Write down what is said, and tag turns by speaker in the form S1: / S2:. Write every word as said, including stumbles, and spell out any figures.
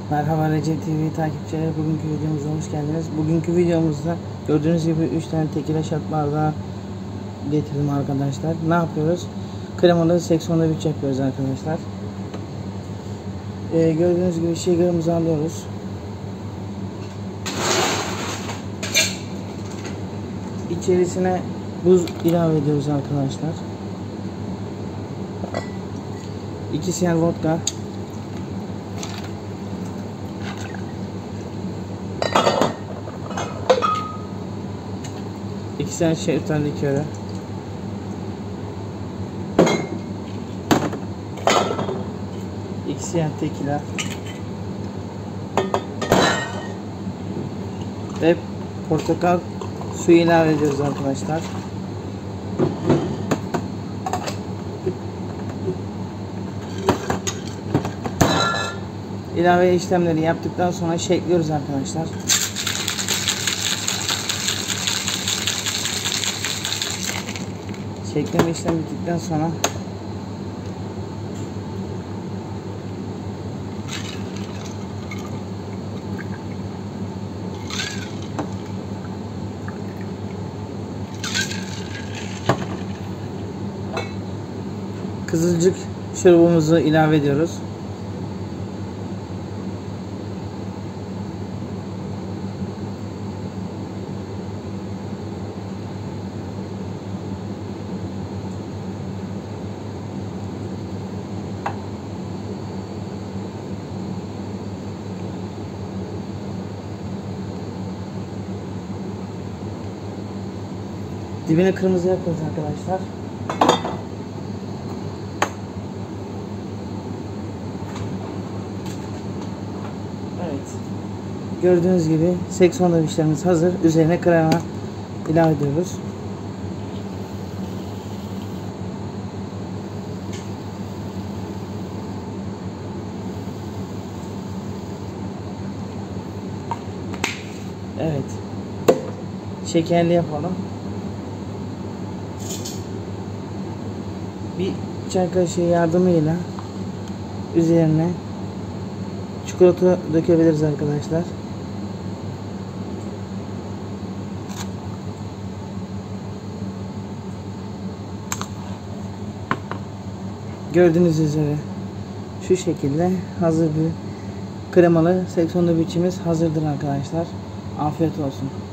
S1: Merhaba Recep T V takipçileri, bugünkü videomuza hoş geldiniz. Bugünkü videomuzda gördüğünüz gibi üç tane tekile shot bardağı getirdim arkadaşlar. Ne yapıyoruz? Kremalı seksiyonda bir yapıyoruz arkadaşlar. Ee, gördüğünüz gibi shaker'ımızı alıyoruz. İçerisine buz ilave ediyoruz arkadaşlar. iki siyah vodka, iki tane şeftali likörü, iki siyah tekila ve portakal suyu ilave ediyoruz arkadaşlar. İlave işlemleri yaptıktan sonra shakeliyoruz arkadaşlar. Shakeleme işlemi bittikten sonra kızılcık şurubumuzu ilave ediyoruz. Dibine kırmızı yapıyoruz arkadaşlar. Evet. Gördüğünüz gibi seksiyonda işlemimiz hazır. Üzerine krema ilave ediyoruz. Evet. Şekerli yapalım. Bir çay kaşığı yardımıyla üzerine çikolata dökebiliriz arkadaşlar. Gördüğünüz üzere şu şekilde hazır bir kremalı seksiyonda biçimiz hazırdır arkadaşlar. Afiyet olsun.